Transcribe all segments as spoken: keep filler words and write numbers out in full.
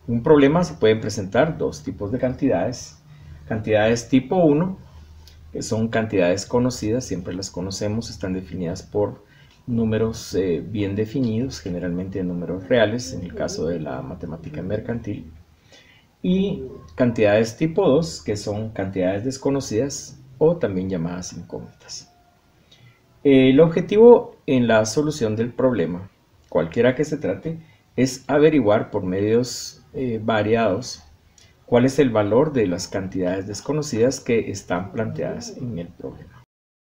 un problema se pueden presentar dos tipos de cantidades. Cantidades tipo uno, que son cantidades conocidas, siempre las conocemos, están definidas por números eh, bien definidos, generalmente números reales, en el caso de la matemática mercantil. Y cantidades tipo dos, que son cantidades desconocidas o también llamadas incógnitas. El objetivo en la solución del problema, cualquiera que se trate, es averiguar por medios eh, variados cuál es el valor de las cantidades desconocidas que están planteadas en el problema.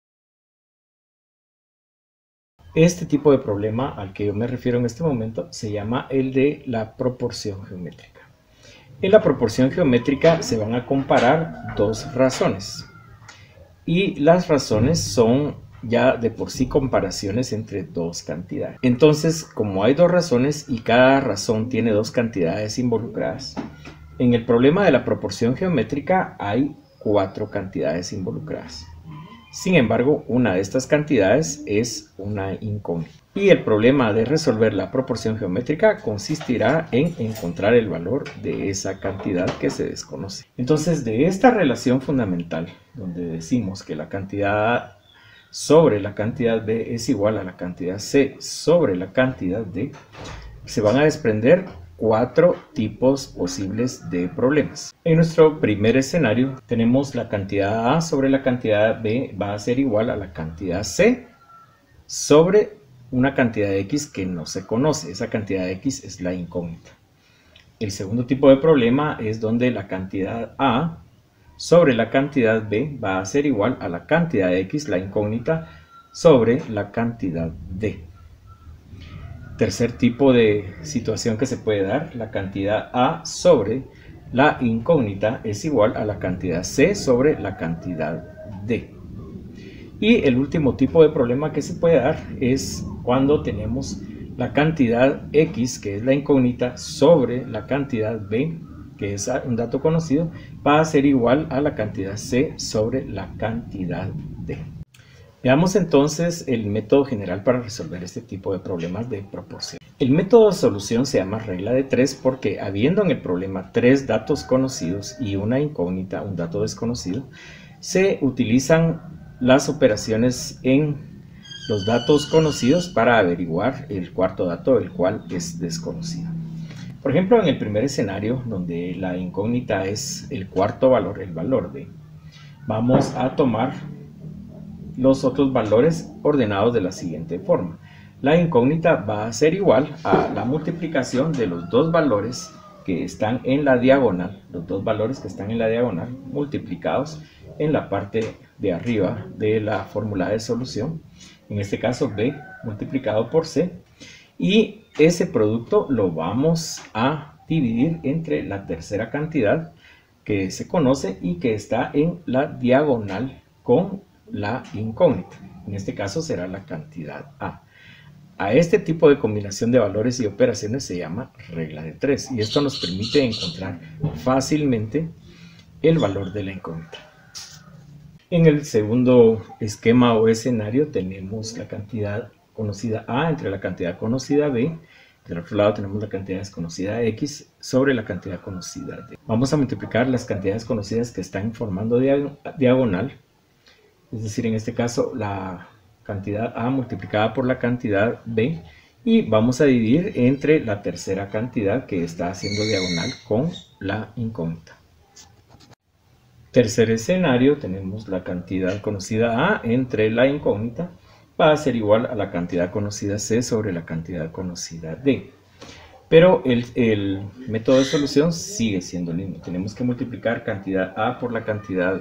Este tipo de problema al que yo me refiero en este momento se llama el de la proporción geométrica. En la proporción geométrica se van a comparar dos razones y las razones son ya de por sí comparaciones entre dos cantidades. Entonces, como hay dos razones y cada razón tiene dos cantidades involucradas, en el problema de la proporción geométrica hay cuatro cantidades involucradas. Sin embargo, una de estas cantidades es una incógnita. Y el problema de resolver la proporción geométrica consistirá en encontrar el valor de esa cantidad que se desconoce. Entonces, de esta relación fundamental, donde decimos que la cantidad A sobre la cantidad B es igual a la cantidad C sobre la cantidad D, se van a desprender cuatro tipos posibles de problemas. En nuestro primer escenario tenemos la cantidad A sobre la cantidad B va a ser igual a la cantidad C sobre una cantidad de X que no se conoce. Esa cantidad de X es la incógnita. El segundo tipo de problema es donde la cantidad A sobre la cantidad B va a ser igual a la cantidad de X, la incógnita, sobre la cantidad D. Tercer tipo de situación que se puede dar, la cantidad A sobre la incógnita es igual a la cantidad C sobre la cantidad D. Y el último tipo de problema que se puede dar es cuando tenemos la cantidad X, que es la incógnita, sobre la cantidad B, que es un dato conocido, va a ser igual a la cantidad C sobre la cantidad D. Veamos entonces el método general para resolver este tipo de problemas de proporción. El método de solución se llama regla de tres porque habiendo en el problema tres datos conocidos y una incógnita, un dato desconocido, se utilizan las operaciones en los datos conocidos para averiguar el cuarto dato, el cual es desconocido. Por ejemplo, en el primer escenario, donde la incógnita es el cuarto valor, el valor D, vamos a tomar los otros valores ordenados de la siguiente forma. La incógnita va a ser igual a la multiplicación de los dos valores que están en la diagonal, los dos valores que están en la diagonal multiplicados en la parte de arriba de la fórmula de solución, en este caso B multiplicado por C, y ese producto lo vamos a dividir entre la tercera cantidad que se conoce y que está en la diagonal con la incógnita. En este caso será la cantidad A. A este tipo de combinación de valores y operaciones se llama regla de tres y esto nos permite encontrar fácilmente el valor de la incógnita. En el segundo esquema o escenario tenemos la cantidad conocida A entre la cantidad conocida B. Del otro lado tenemos la cantidad desconocida X sobre la cantidad conocida D. Vamos a multiplicar las cantidades conocidas que están formando diagonal. Es decir, en este caso la cantidad A multiplicada por la cantidad B y vamos a dividir entre la tercera cantidad que está haciendo diagonal con la incógnita. Tercer escenario, tenemos la cantidad conocida A entre la incógnita va a ser igual a la cantidad conocida C sobre la cantidad conocida D. Pero el, el método de solución sigue siendo el mismo. Tenemos que multiplicar cantidad A por la cantidad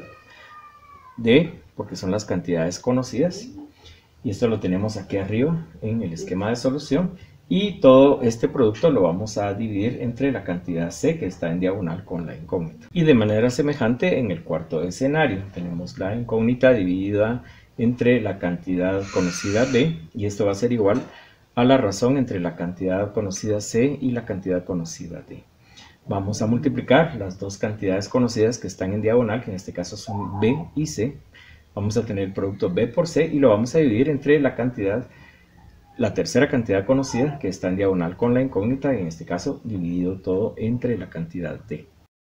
D, porque son las cantidades conocidas, y esto lo tenemos aquí arriba en el esquema de solución, y todo este producto lo vamos a dividir entre la cantidad C que está en diagonal con la incógnita. Y de manera semejante en el cuarto escenario tenemos la incógnita dividida entre la cantidad conocida B, y esto va a ser igual a la razón entre la cantidad conocida C y la cantidad conocida D. Vamos a multiplicar las dos cantidades conocidas que están en diagonal, que en este caso son B y C. Vamos a tener el producto B por C y lo vamos a dividir entre la cantidad, la tercera cantidad conocida que está en diagonal con la incógnita, en este caso dividido todo entre la cantidad d.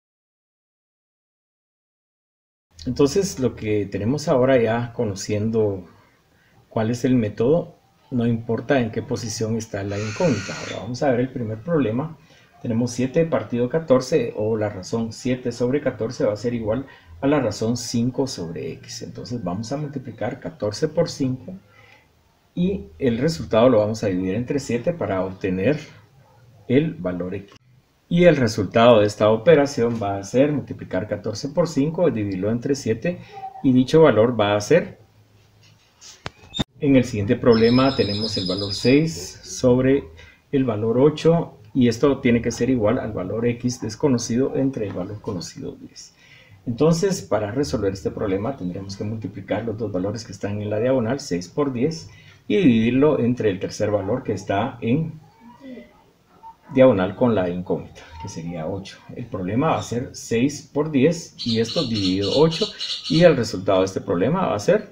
Entonces lo que tenemos ahora, ya conociendo cuál es el método, no importa en qué posición está la incógnita. Ahora vamos a ver el primer problema. Tenemos siete partido catorce, o la razón siete sobre catorce va a ser igual a la razón cinco sobre x. Entonces vamos a multiplicar catorce por cinco y el resultado lo vamos a dividir entre siete para obtener el valor x. Y el resultado de esta operación va a ser multiplicar catorce por cinco, dividirlo entre siete, y dicho valor va a ser, en el siguiente problema tenemos el valor seis sobre el valor ocho, y esto tiene que ser igual al valor x desconocido entre el valor conocido diez. Entonces, para resolver este problema tendremos que multiplicar los dos valores que están en la diagonal, seis por diez, y dividirlo entre el tercer valor que está en diagonal con la incógnita, que sería ocho. El problema va a ser seis por diez y esto dividido ocho, y el resultado de este problema va a ser.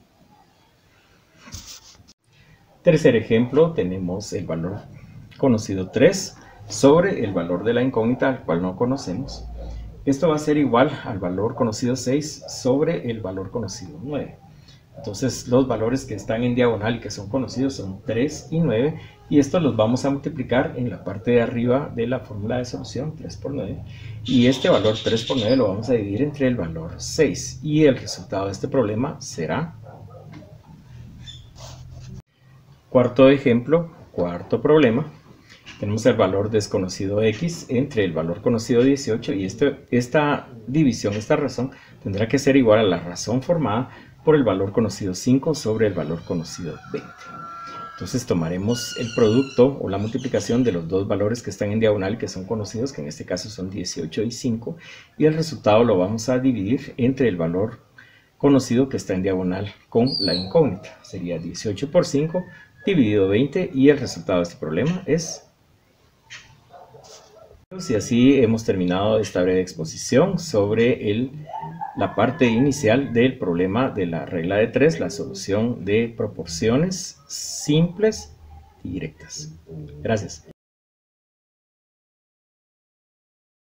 Tercer ejemplo, tenemos el valor conocido tres sobre el valor de la incógnita, al cual no conocemos. Esto va a ser igual al valor conocido seis sobre el valor conocido nueve. Entonces los valores que están en diagonal y que son conocidos son tres y nueve, y estos los vamos a multiplicar en la parte de arriba de la fórmula de solución, tres por nueve, y este valor tres por nueve lo vamos a dividir entre el valor seis, y el resultado de este problema será. Cuarto ejemplo, cuarto problema. Tenemos el valor desconocido x entre el valor conocido dieciocho, y este, esta división, esta razón, tendrá que ser igual a la razón formada por el valor conocido cinco sobre el valor conocido veinte. Entonces tomaremos el producto o la multiplicación de los dos valores que están en diagonal y que son conocidos, que en este caso son dieciocho y cinco, y el resultado lo vamos a dividir entre el valor conocido que está en diagonal con la incógnita. Sería dieciocho por cinco dividido veinte, y el resultado de este problema es. Y así hemos terminado esta breve exposición sobre el, la parte inicial del problema de la regla de tres, la solución de proporciones simples y directas. Gracias.